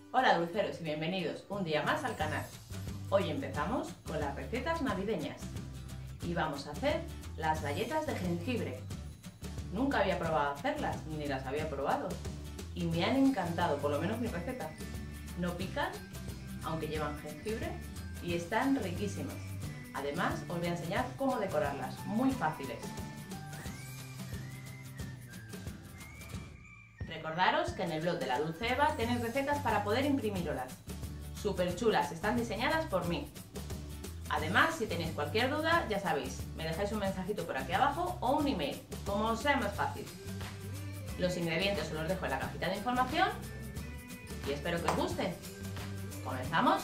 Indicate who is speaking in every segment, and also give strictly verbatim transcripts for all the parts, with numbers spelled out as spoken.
Speaker 1: Hola dulceros y bienvenidos un día más al canal. Hoy empezamos con las recetas navideñas y vamos a hacer las galletas de jengibre. Nunca había probado hacerlas ni las había probado y me han encantado, por lo menos mi receta. No pican, aunque llevan jengibre, y están riquísimas. Además os voy a enseñar cómo decorarlas, muy fáciles. Recordaros que en el blog de la Dulce Eva tenéis recetas para poder imprimirlas. Súper chulas, están diseñadas por mí. Además, si tenéis cualquier duda, ya sabéis, me dejáis un mensajito por aquí abajo o un email, como os sea más fácil. Los ingredientes os los dejo en la cajita de información y espero que os gusten. ¿Comenzamos?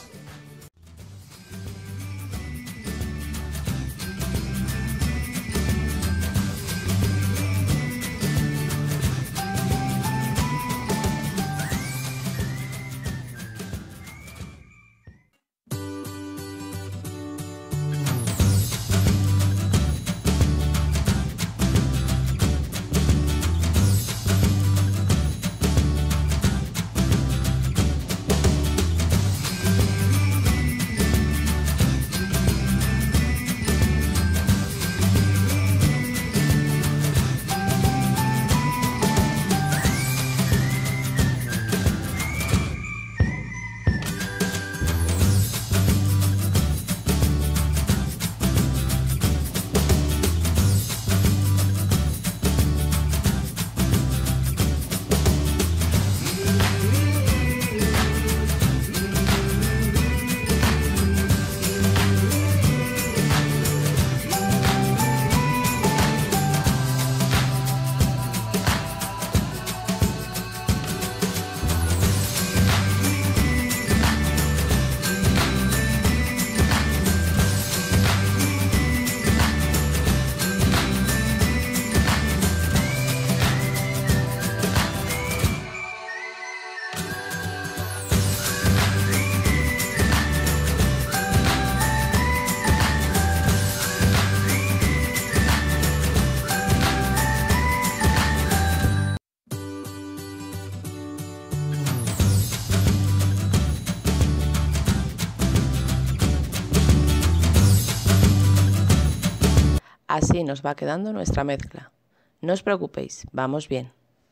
Speaker 1: Así nos va quedando nuestra mezcla. No os preocupéis, vamos bien.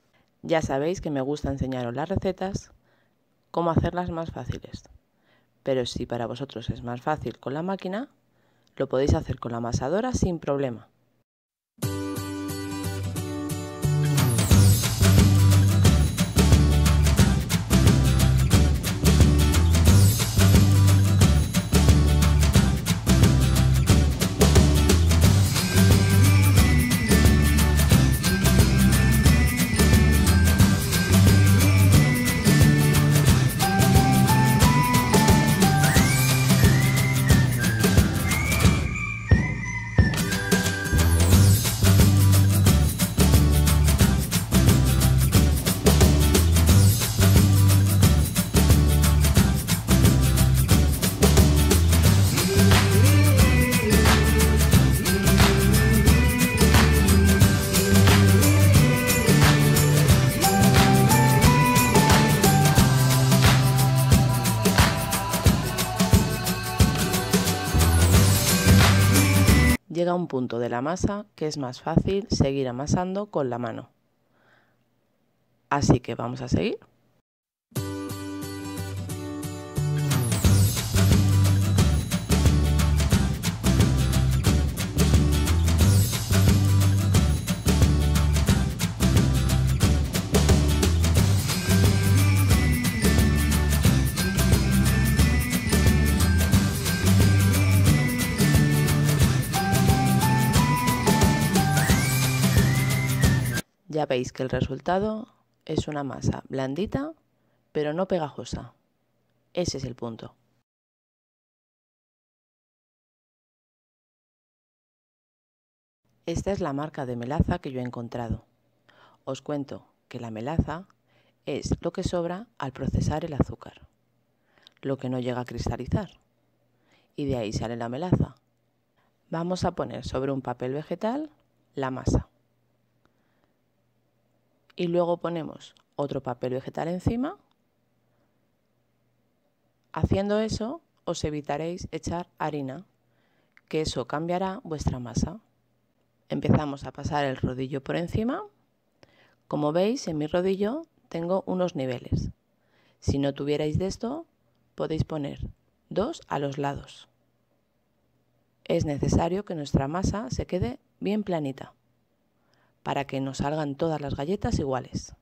Speaker 1: Ya sabéis que me gusta enseñaros las recetas, cómo hacerlas más fáciles. Pero si para vosotros es más fácil con la máquina, lo podéis hacer con la amasadora sin problema. Llega un punto de la masa que es más fácil seguir amasando con la mano. Así que vamos a seguir. Ya veis que el resultado es una masa blandita, pero no pegajosa. Ese es el punto. Esta es la marca de melaza que yo he encontrado. Os cuento que la melaza es lo que sobra al procesar el azúcar, lo que no llega a cristalizar, y de ahí sale la melaza. Vamos a poner sobre un papel vegetal la masa. Y luego ponemos otro papel vegetal encima
Speaker 2: Haciendo eso, os evitaréis echar harina, que eso cambiará vuestra masa. Empezamos a pasar el rodillo por encima. Como veis, en mi rodillo tengo unos niveles. Si no tuvierais de esto, podéis poner dos a los lados. Es necesario que nuestra masa se quede bien planita, para que nos salgan todas las galletas iguales.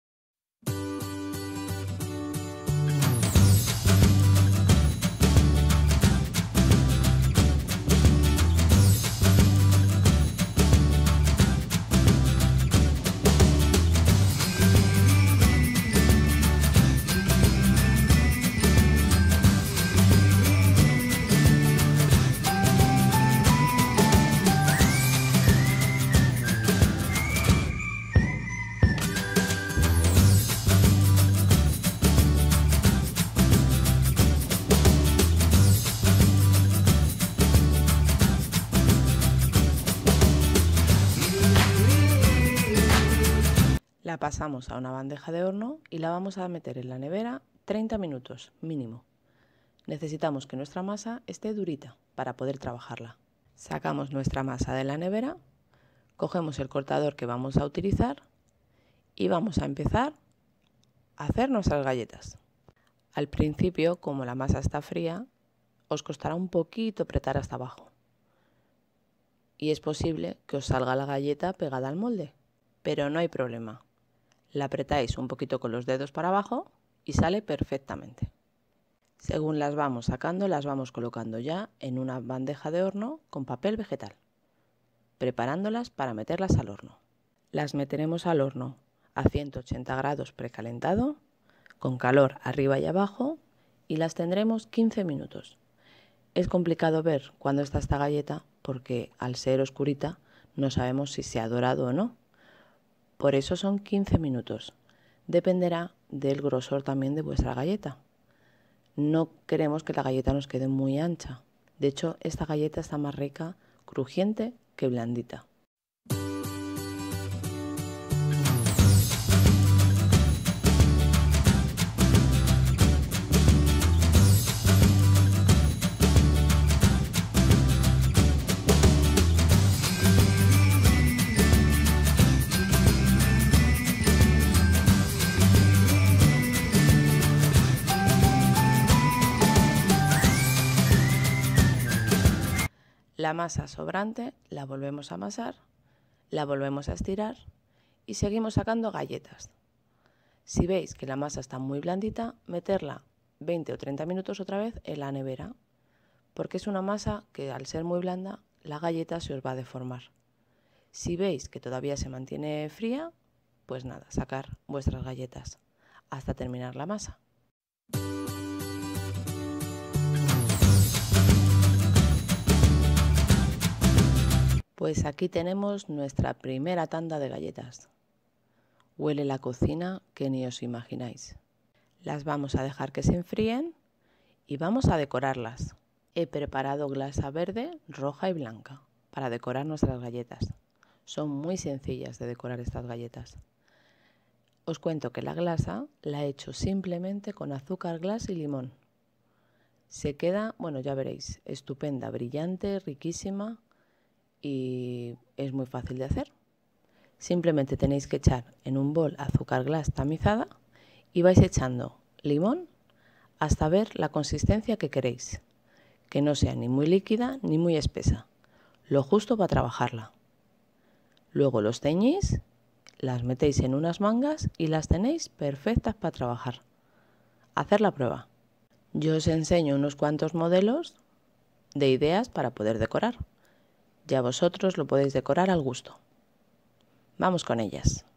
Speaker 2: La pasamos a una bandeja de horno y la vamos a meter en la nevera treinta minutos mínimo. Necesitamos que nuestra masa esté durita para poder trabajarla. Sacamos nuestra masa de la nevera, cogemos el cortador que vamos a utilizar y vamos a empezar a hacer nuestras galletas. Al principio, como la masa está fría, os costará un poquito apretar hasta abajo y es posible que os salga la galleta pegada al molde, pero no hay problema. La apretáis un poquito con los dedos para abajo y sale perfectamente. Según las vamos sacando, las vamos colocando ya en una bandeja de horno con papel vegetal, preparándolas para meterlas al horno. Las meteremos al horno a ciento ochenta grados precalentado, con calor arriba y abajo, y las tendremos quince minutos. Es complicado ver cuándo está esta galleta porque al ser oscurita no sabemos si se ha dorado o no. Por eso son quince minutos. Dependerá del grosor también de vuestra galleta. No queremos que la galleta nos quede muy ancha. De hecho, esta galleta está más rica, crujiente que blandita. La masa sobrante la volvemos a amasar, la volvemos a estirar y seguimos sacando galletas. Si veis que la masa está muy blandita, meterla veinte o treinta minutos otra vez en la nevera, porque es una masa que al ser muy blanda, la galleta se os va a deformar. Si veis que todavía se mantiene fría, pues nada, sacar vuestras galletas hasta terminar la masa. Pues aquí tenemos nuestra primera tanda de galletas. Huele la cocina que ni os imagináis. Las vamos a dejar que se enfríen y vamos a decorarlas. He preparado glasa verde, roja y blanca para decorar nuestras galletas. Son muy sencillas de decorar estas galletas. Os cuento que la glasa la he hecho simplemente con azúcar glas y limón. Se queda, bueno, ya veréis, estupenda, brillante, riquísima. Y es muy fácil de hacer. Simplemente tenéis que echar en un bol azúcar glas tamizada y vais echando limón hasta ver la consistencia que queréis, que no sea ni muy líquida ni muy espesa, lo justo para trabajarla. Luego los teñís, las metéis en unas mangas y las tenéis perfectas para trabajar. Hacer la prueba. Yo os enseño unos cuantos modelos de ideas para poder decorar. Ya vosotros lo podéis decorar al gusto. Vamos con ellas.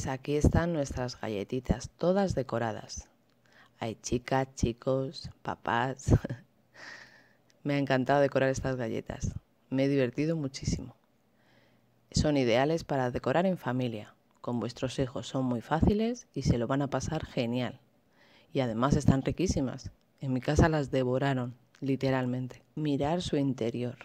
Speaker 2: Pues aquí están nuestras galletitas, todas decoradas. Hay chicas, chicos, papás. Me ha encantado decorar estas galletas. Me he divertido muchísimo. Son ideales para decorar en familia. Con vuestros hijos son muy fáciles y se lo van a pasar genial. Y además están riquísimas. En mi casa las devoraron, literalmente. Mirar su interior.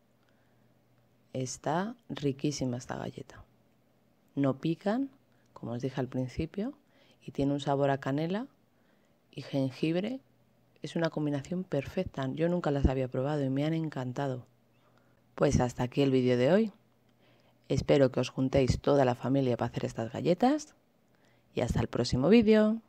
Speaker 2: Está riquísima esta galleta. No pican, como os dije al principio, y tiene un sabor a canela y jengibre. Es una combinación perfecta. Yo nunca las había probado y me han encantado. Pues hasta aquí el vídeo de hoy. Espero que os juntéis toda la familia para hacer estas galletas y hasta el próximo vídeo.